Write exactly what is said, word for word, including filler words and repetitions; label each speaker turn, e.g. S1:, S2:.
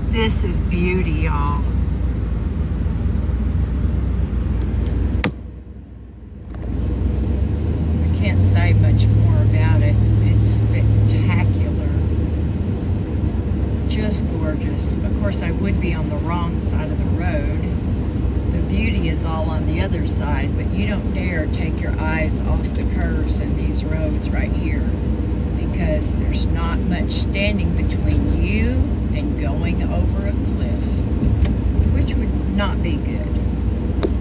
S1: This is beauty, y'all. I can't say much more about it. It's spectacular. Just gorgeous. Of course, I would be on the wrong side of the road. The beauty is all on the other side, but you don't dare take your eyes off the curves in these roads right here, because there's not much standing between you and going over a cliff, which would not be good.